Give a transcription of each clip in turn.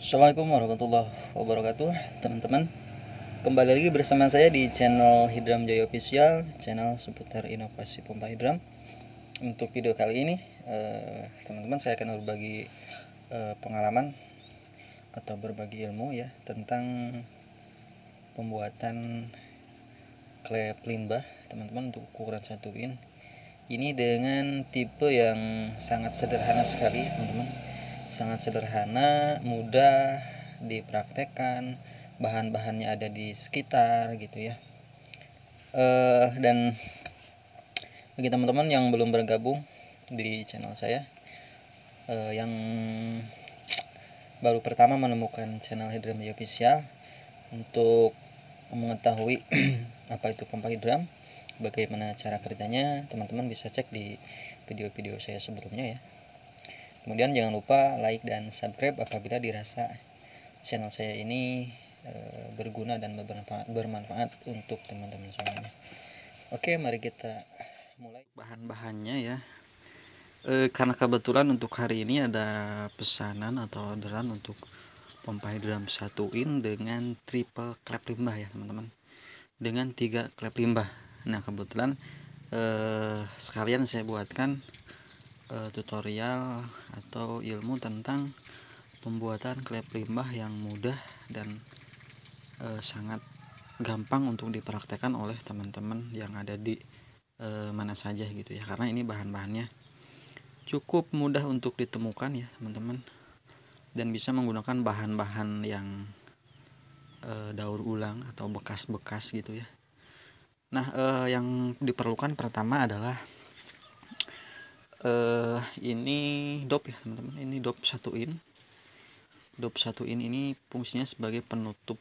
Assalamualaikum warahmatullahi wabarakatuh, teman-teman. Kembali lagi bersama saya di channel Hidram Jaya Official, channel seputar inovasi pompa hidram. Untuk video kali ini, teman-teman, saya akan berbagi pengalaman atau berbagi ilmu ya tentang pembuatan klep limbah, teman-teman, untuk ukuran 1 in. Ini dengan tipe yang sangat sederhana sekali, teman-teman. Sangat sederhana, mudah dipraktekkan, bahan-bahannya ada di sekitar gitu ya. Dan bagi teman-teman yang belum bergabung di channel saya, yang baru pertama menemukan channel Hidram Jaya Official, untuk mengetahui apa itu pompa hidram, bagaimana cara kerjanya, teman-teman bisa cek di video-video saya sebelumnya ya. Kemudian jangan lupa like dan subscribe apabila dirasa channel saya ini berguna dan bermanfaat untuk teman-teman semuanya. Oke, mari kita mulai. Bahan-bahannya ya. Karena kebetulan untuk hari ini ada pesanan atau orderan untuk pompa hidram 1 in dengan triple klep limbah ya teman-teman, dengan 3 klep limbah. Nah kebetulan sekalian saya buatkan tutorial atau ilmu tentang pembuatan klep limbah yang mudah dan sangat gampang untuk dipraktekkan oleh teman-teman yang ada di mana saja gitu ya, karena ini bahan-bahannya cukup mudah untuk ditemukan ya teman-teman, dan bisa menggunakan bahan-bahan yang daur ulang atau bekas-bekas gitu ya. Nah yang diperlukan pertama adalah ini dop ya teman-teman. Ini dop 1 in. Dop 1 in ini fungsinya sebagai penutup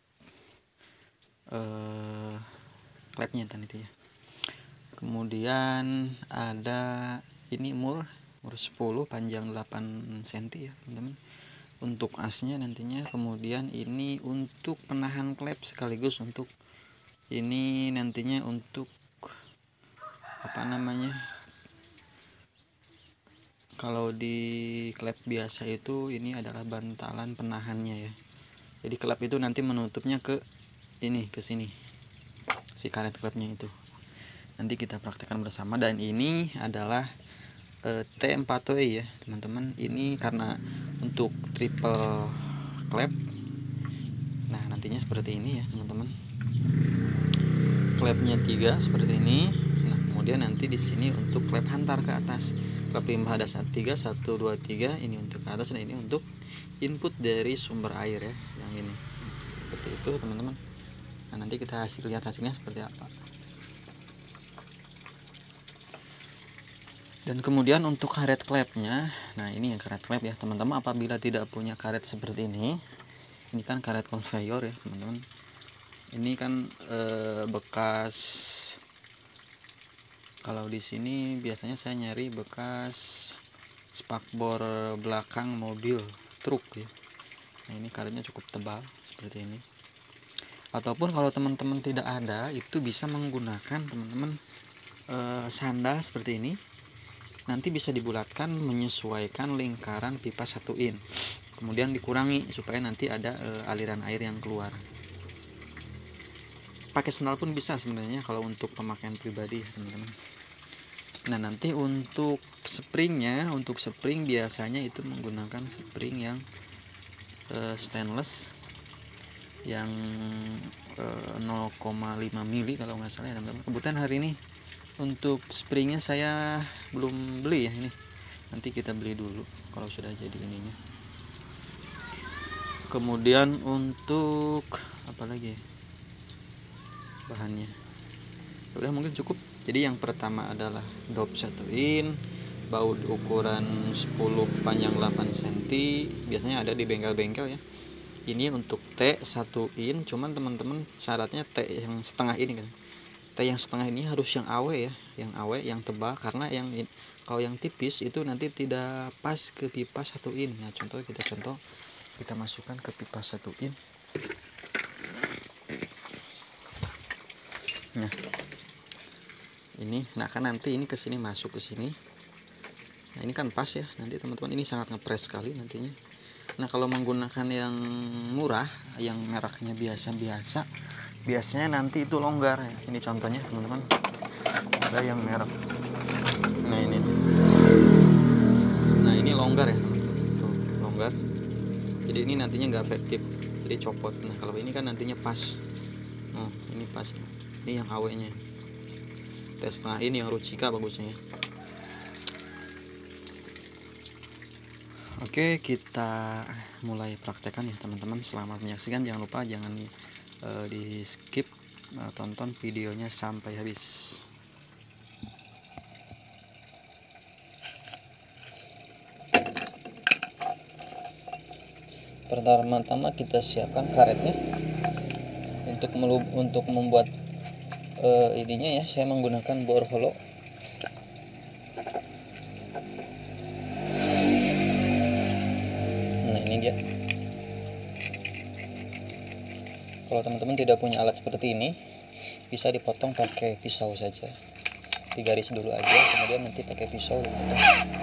klepnya tadi ya. Kemudian ada ini mur 10 panjang 8 cm ya teman-teman, untuk asnya nantinya. Kemudian ini untuk penahan klep, sekaligus untuk ini nantinya untuk apa namanya, kalau di klep biasa itu ini adalah bantalan penahannya ya. Jadi klep itu nanti menutupnya ke ini, ke sini, si karet klepnya itu. Nanti kita praktekkan bersama. Dan ini adalah T4W ya teman-teman. Ini karena untuk triple klep. Nah nantinya seperti ini ya teman-teman, klepnya 3 seperti ini. Nah kemudian nanti di sini untuk klep hantar ke atas, klep limbah ada 3, 1, 2, 3. Ini untuk ke atas dan ini untuk input dari sumber air ya, yang ini. Seperti itu teman-teman. Nah nanti kita lihat hasilnya seperti apa. Dan kemudian untuk karet klepnya, nah ini yang karet klep ya teman-teman. Apabila tidak punya karet seperti ini kan karet conveyor ya teman-teman. Ini kan bekas, kalau di sini biasanya saya nyari bekas spakbor belakang mobil truk ya. Nah ini karetnya cukup tebal seperti ini. Ataupun kalau teman-teman tidak ada, itu bisa menggunakan teman-teman sandal seperti ini. Nanti bisa dibulatkan menyesuaikan lingkaran pipa 1 in, kemudian dikurangi supaya nanti ada aliran air yang keluar. Pakai sandal pun bisa sebenarnya kalau untuk pemakaian pribadi ya teman-teman. Nah nanti untuk springnya, untuk spring biasanya itu menggunakan spring yang stainless yang 0,5 mili kalau nggak salah ya teman-teman. Kebetulan hari ini untuk springnya saya belum beli ya, ini nanti kita beli dulu kalau sudah jadi ininya. Kemudian untuk apa lagi ya bahannya, udah mungkin cukup. Jadi yang pertama adalah dop 1 in, baut ukuran 10 panjang 8 cm, biasanya ada di bengkel-bengkel ya. Ini untuk T 1 in, cuman teman-teman syaratnya T yang setengah ini kan. T yang setengah ini harus yang awe ya, yang awe, yang tebal, karena yang kalau yang tipis itu nanti tidak pas ke pipa 1 in. Nah contoh kita masukkan ke pipa 1 in. Nah ini, nah kan nanti ini ke sini, masuk ke sini. Nah ini kan pas ya nanti teman-teman, ini sangat ngepres sekali nantinya. Nah, kalau menggunakan yang murah, yang mereknya biasa-biasa, biasanya nanti itu longgar ya. Ini contohnya teman-teman, ada yang merek, nah ini longgar ya, tuh longgar, jadi ini nantinya nggak efektif, jadi copot. Nah, kalau ini kan nantinya pas. Oh, ini pas, ini yang AW nya tes. Nah, ini yang Ruchika bagusnya ya. Oke, kita mulai praktekan ya teman-teman. Selamat menyaksikan, jangan lupa jangan di skip, tonton videonya sampai habis. Pertama-tama kita siapkan karetnya. Untuk membuat ininya ya, saya menggunakan bor hollow. Nah, ini dia. Kalau teman-teman tidak punya alat seperti ini, bisa dipotong pakai pisau saja. Digaris dulu aja, kemudian nanti pakai pisau dipotong.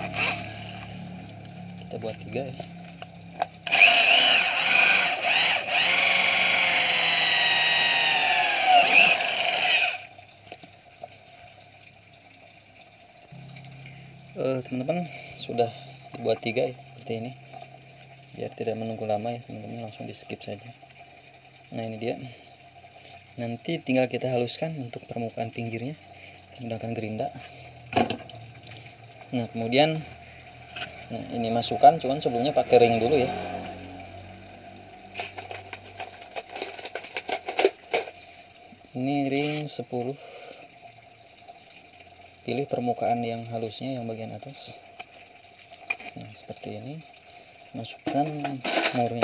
Kita buat 3 ya. Teman-teman, sudah dibuat 3 ya, seperti ini. Biar tidak menunggu lama ya teman-teman, langsung di skip saja. Nah, ini dia. Nanti tinggal kita haluskan untuk permukaan pinggirnya menggunakan gerinda. Nah, kemudian ini masukkan, cuman sebelumnya pakai ring dulu ya. Ini ring 10. Pilih permukaan yang halusnya, yang bagian atas. Nah, seperti ini. Masukkan murnya.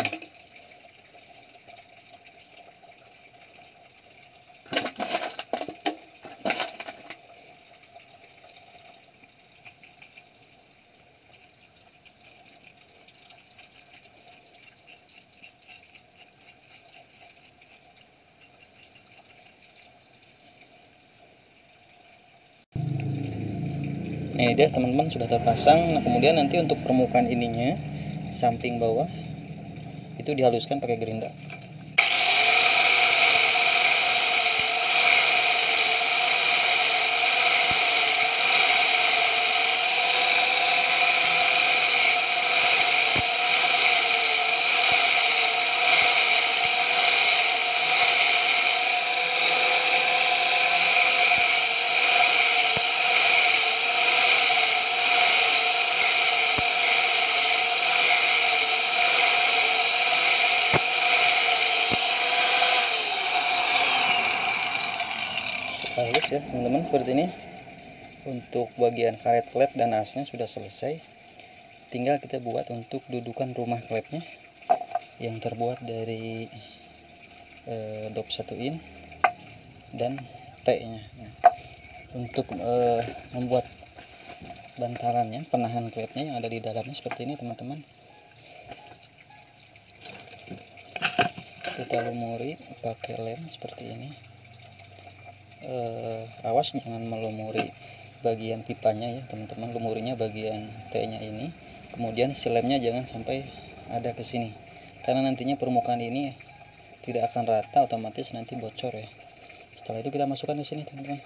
Nah, ini dia teman-teman, sudah terpasang. Nah, kemudian nanti untuk permukaan ininya, samping bawah itu dihaluskan pakai gerinda. Halus ya teman-teman, seperti ini. Untuk bagian karet klep dan asnya sudah selesai. Tinggal kita buat untuk dudukan rumah klepnya yang terbuat dari dop 1 in dan T nya. Nah, untuk membuat bantalannya, penahan klepnya yang ada di dalamnya seperti ini teman-teman. Kita lumuri pakai lem seperti ini. Awas jangan melumuri bagian pipanya ya teman-teman, lumurinya bagian T nya ini. Kemudian si lemnya jangan sampai ada ke sini, karena nantinya permukaan ini tidak akan rata, otomatis nanti bocor ya. Setelah itu kita masukkan ke sini teman-teman.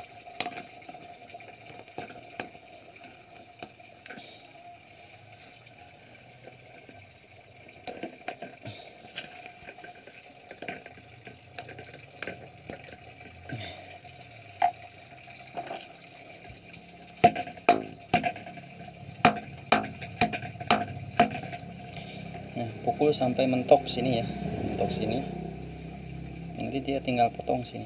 Nah, pukul sampai mentok sini ya, mentok sini. Nanti dia tinggal potong sini.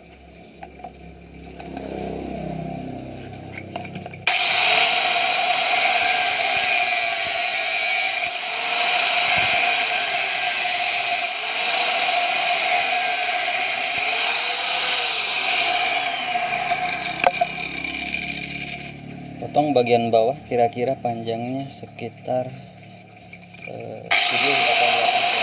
Potong bagian bawah, kira-kira panjangnya sekitar 7 atau 8 cm.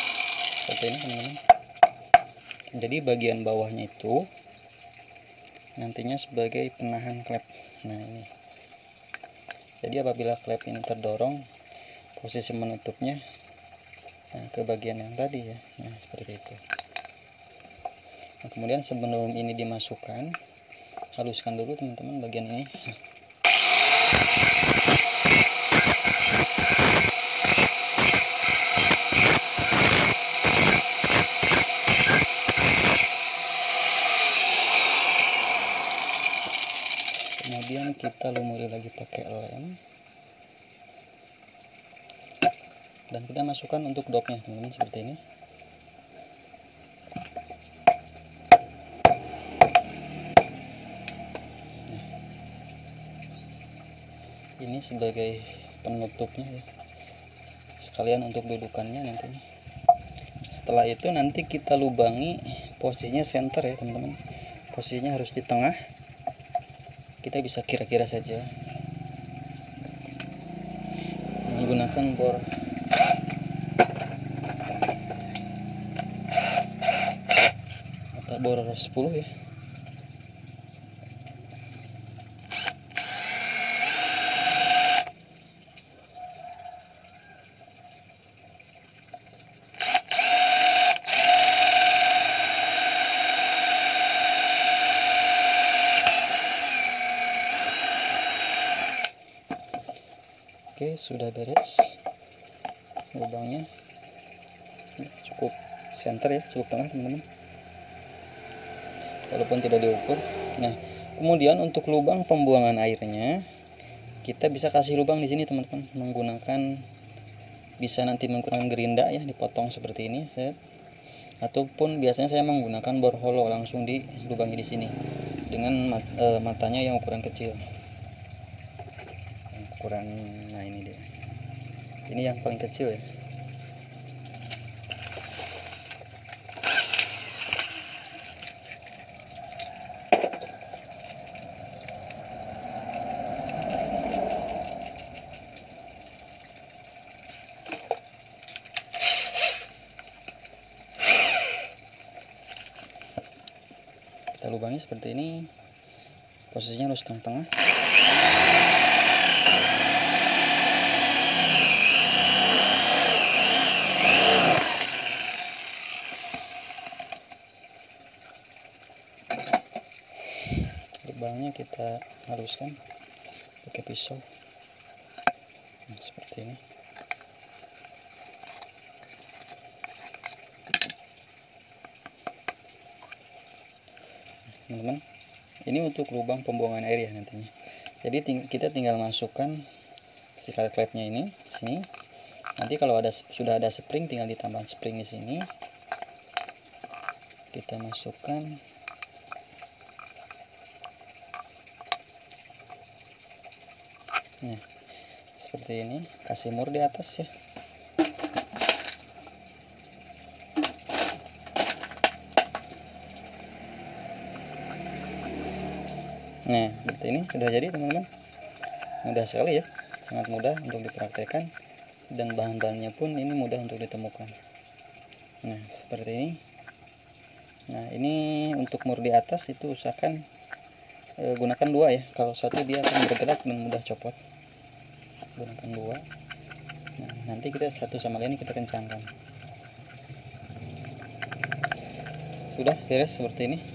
Seperti ini teman-teman. Jadi bagian bawahnya itu nantinya sebagai penahan klep. Nah ini, jadi apabila klep ini terdorong, posisi menutupnya ke bagian yang tadi ya. Nah seperti itu. Nah, kemudian sebelum ini dimasukkan, haluskan dulu teman-teman bagian ini. Kemudian kita lumuri lagi pakai lem, dan kita masukkan untuk dopnya teman-teman seperti ini. Ini sebagai penutupnya ya, sekalian untuk dudukannya nantinya. Setelah itu nanti kita lubangi, posisinya center ya teman-teman, posisinya harus di tengah. Kita bisa kira-kira saja menggunakan bor atau bor 10 ya. Oke, sudah beres lubangnya, cukup center ya, cukup tengah teman-teman, walaupun tidak diukur. Nah kemudian untuk lubang pembuangan airnya, kita bisa kasih lubang di sini teman-teman, menggunakan, bisa nanti menggunakan gerinda ya, dipotong seperti ini set. Ataupun biasanya saya menggunakan bor hollow, langsung di lubangnya di sini dengan matanya yang ukuran kecil. Nah ini dia, ini yang paling kecil ya. Kita lubangi seperti ini, posisinya harus tengah-tengah. Lubangnya kita haluskan pakai pisau. Nah, seperti ini. Teman-teman, ini untuk lubang pembuangan air ya nantinya. Jadi kita tinggal masukkan si karet klepnya ini sini. Nanti kalau sudah ada spring, tinggal ditambah spring di sini. Kita masukkan. Nah, seperti ini, kasih mur di atas ya. Nah, seperti ini sudah jadi teman-teman. Mudah sekali ya, sangat mudah untuk dipraktekkan, dan bahan-bahannya pun ini mudah untuk ditemukan. Nah, seperti ini. Nah, ini untuk mur di atas itu usahakan gunakan 2 ya. Kalau 1 dia akan bergerak dan mudah copot. Gunakan 2. Nah, nanti kita satu sama lain kita kencangkan. Sudah beres seperti ini.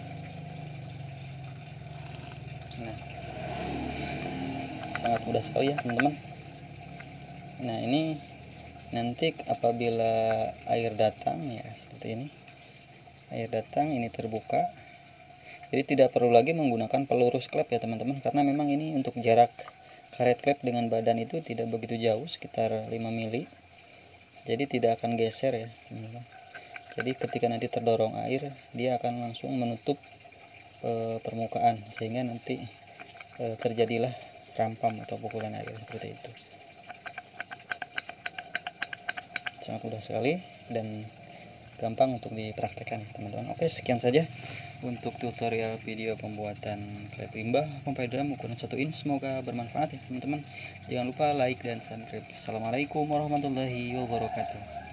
Nah, sangat mudah sekali ya teman-teman. Nah, ini nanti apabila air datang ya seperti ini, air datang ini terbuka, jadi tidak perlu lagi menggunakan pelurus klep ya teman-teman, karena memang ini untuk jarak karet klep dengan badan itu tidak begitu jauh, sekitar 5 mili, jadi tidak akan geser ya teman-teman. Jadi ketika nanti terdorong air, dia akan langsung menutup permukaan, sehingga nanti terjadilah rampam atau pukulan air seperti itu. Sangat mudah sekali dan gampang untuk dipraktekkan teman-teman. Oke, sekian saja untuk tutorial video pembuatan klep limbah pompa drum ukuran 1 inch. Semoga bermanfaat ya teman-teman. Jangan lupa like dan subscribe. Assalamualaikum warahmatullahi wabarakatuh.